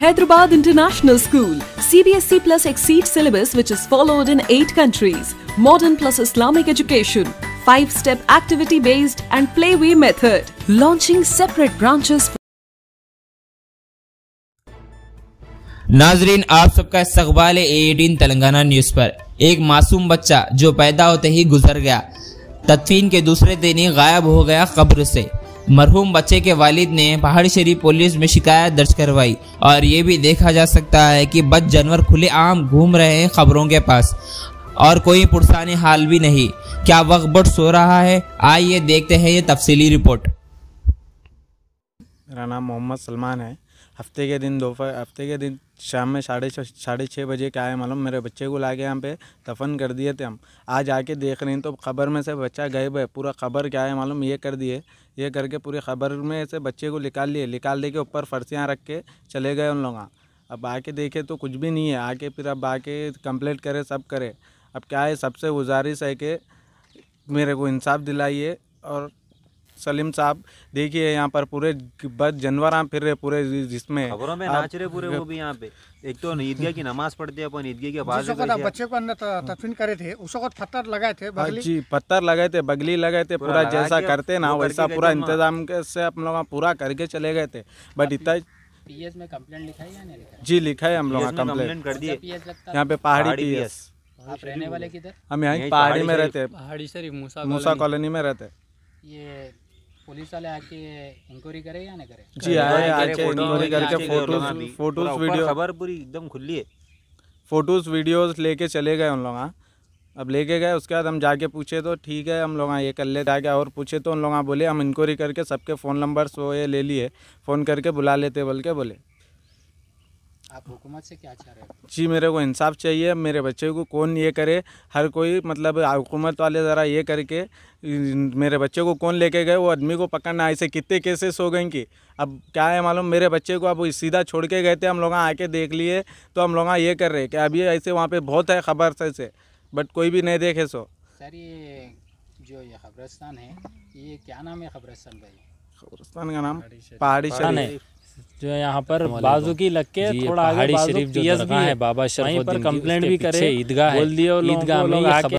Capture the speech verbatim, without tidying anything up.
Hyderabad International School, C B S E plus exceed syllabus which is followed in eight countries. Modern plus Islamic education, five-step activity-based and playway method. Launching separate branches. नाजरीन, आप सबका इस्तकबाल है A eighteen Telangana news पर। एक मासूम बच्चा जो पैदा होते ही गुजर गया, तदफीन के दूसरे दिन ही गायब हो गया कब्र से। मरहूम बच्चे के वालिद ने पहाड़ी शरीफ पुलिस में शिकायत दर्ज करवाई और ये भी देखा जा सकता है कि बद जानवर खुले आम घूम रहे हैं खबरों के पास और कोई पुरसानी हाल भी नहीं। क्या वक्त बट सो रहा है? आइए देखते हैं ये तफसीली रिपोर्ट। मेरा नाम मोहम्मद सलमान है। हफ्ते के दिन दोपहर हफ्ते के दिन शाम में साढ़े साढ़े छः बजे क्या है मालूम, मेरे बच्चे को लाके यहाँ पे दफन कर दिए थे हम। आज आके देख रहे हैं तो खबर में से बच्चा गायब है। पूरा खबर क्या है मालूम, ये कर दिए, ये करके पूरी खबर में से बच्चे को निकाल लिए, निकाल दे के ऊपर फर्सियाँ रख के चले गए उन लोग। अब आके देखे तो कुछ भी नहीं है। आके फिर अब आके कंप्लेंट करे, सब करे। अब क्या है, सबसे गुजारिश है कि मेरे को इंसाफ दिलाइए। और सलीम साहब देखिए, यहाँ पर पूरे बद जानवर फिर रहे पूरे जिसमें खबरों में नाच रहे पूरे वो भी यहाँ पे। एक तो ईदगाह की नमाज पढ़ते हैं अपन, ईदगाह के बाद बच्चे को अंदर तदफीन करे थे, उस वक्त पत्थर लगाए थे, बगली जी पत्थर लगाए थे, बगली लगाए थे, पूरा जैसा करते ना वैसा पूरा इंतजाम से हम लोग पूरा करके चले गए थे। बट इतना पीएस में कंप्लेंट लिखा है या नहीं लिखा? जी लिखा है हम लोग कंप्लेंट कर दिए। यहाँ पे पहाड़ी पीएस। आप रहने वाले किधर? हम यहाँ पहाड़ी में रहते हैं, पहाड़ी शरीफ मूसा मूसा कॉलोनी में रहते हैं। ये पुलिस वाले आके इंक्वायरी करे या नहीं करे? जी आए, आके इंक्वायरी करके फोटोज फोटोज वीडियो, खबर पूरी एकदम खुली है, फोटोज वीडियोस लेके चले गए उन लोग। अब लेके गए, उसके बाद हम जाके पूछे तो ठीक है हम लोग ये कर ले। जाके और पूछे तो उन लोग बोले हम इंक्वायरी करके सबके फ़ोन नंबर्स वो ये ले लिए, फ़ोन करके बुला लेते बोल के बोले। आप हुकूमत से क्या चाह रहे हो? जी मेरे को इंसाफ चाहिए। मेरे बच्चे को कौन ये करे, हर कोई मतलब हुकूमत वाले ज़रा ये करके मेरे बच्चे को कौन लेके गए, वो आदमी को पकड़ना। ऐसे कितने केसेस हो गए कि अब क्या है मालूम, मेरे बच्चे को अब सीधा छोड़ के गए थे हम लोग, आके देख लिए तो हम लोग ये कर रहे कि अभी ऐसे वहाँ पे बहुत है खबर से, बट कोई भी नहीं देखे। सो सर ये जो ये कब्रिस्तान है, ये क्या नाम है कब्रिस्तान का? ये कब्रिस्तान का नाम पहाड़ी शरीफ, जो यहाँ पर बाजू की लग के थोड़ा आगे बाजू शरीफ जो जगह है बाबा शरफुद्दीन, वहीं पर कंप्लेंट भी करे, ईदगाह है, बोल दिए ईदगाह में